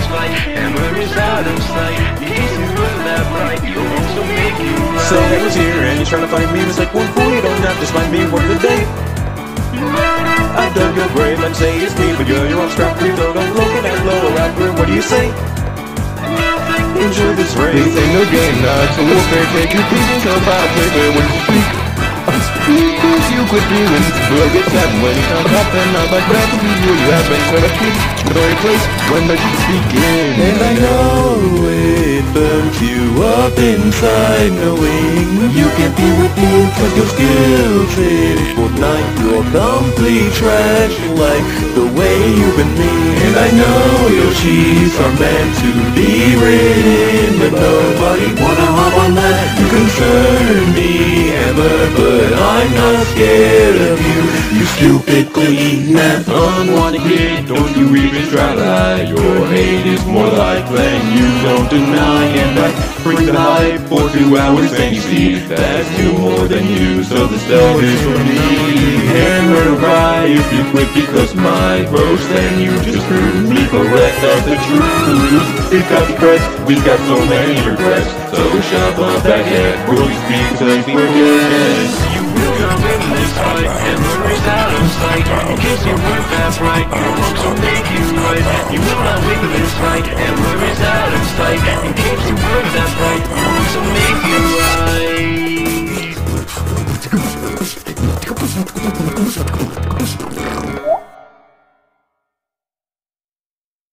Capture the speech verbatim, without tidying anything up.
sight. Hammer is out of sight. In case you weren't that bright, you'll also make you right. So Hammer's here and he's trying to find me. It's like one fool, you don't have to find me word of the day. I dug your grave and say it's me, but you're your own scrap free load. I'm looking at lower rapper, what do you say? Enjoy this rave. This ain't no game, nah, it's a warfare. Take your pieces of our paper when you speak. Because you quit doing this boy gets sad when he comes up and I'm like back to you. You have been quite a kid, the very place when the you begin. And I know it burns you up inside, knowing you can't be with me cause your skills in Fortnite. You're complete trash, like the way you've been mean. And I know your sheets are meant to be written, but nobody wanna hop on that. You concern me, Hammer, but I'm not scared of you. You stupid clean that unwanted kid. Don't you even try to hide. Your hate is more like than you don't deny. And I bring the hype for two hours and you see that's you more than you. So the stone is for me. Hammer to cry if you quit because my roast. Then you just prove me correct. That's the truth. We've got the press, we've got so many regrets. So shove up that head, will you speak because we're dead. You will come in this fight. Hammer is out of sight. In case you weren't that bright, you'll also make you right. You will not win this fight. Hammer is out of sight. In case you weren't that bright, you'll also make you right.